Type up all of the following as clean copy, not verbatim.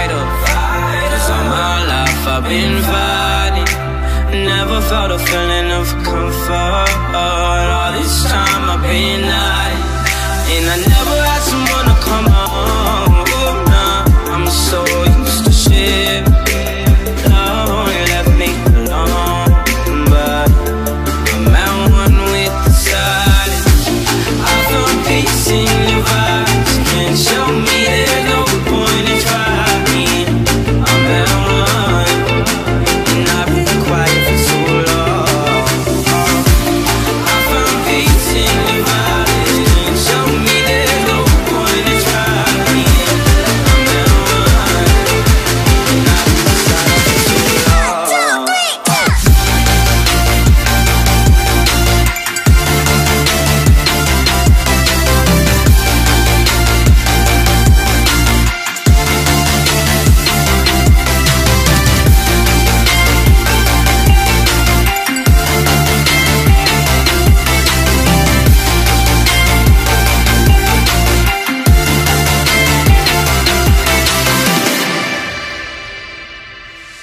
fighter, 'cause all my life I've been fighting. Never felt a feeling of comfort. All this time I've been hiding, and I never had someone to come home. Oh, nah, I'm so used to shit. Love only left me alone, but I'm at one with the silence. I found peace in your vibes. Can't show me there's no point in trying. I'm at one, and I've been quiet for so long. I found peace in your vibes. Can't show me there's no point in trying. I'm at one, and I've been silent for so long.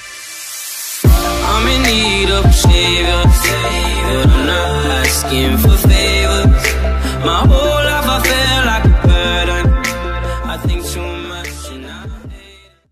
I'm in need of a savior, but I'm not asking for